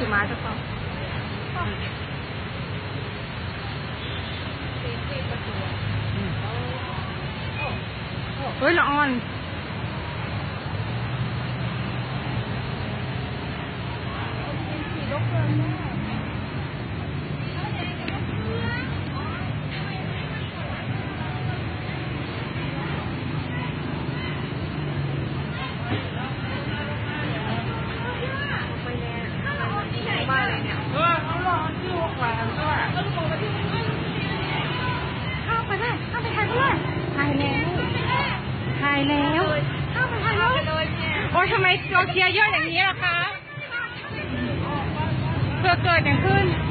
ขี่ม้าจะต้องเฮ้ยละอ่อนถ่ายแล้วโอ้ยทำไมโซเชียลเยอะอย่างนี้ล่ะคะเกิดอย่างขึ้น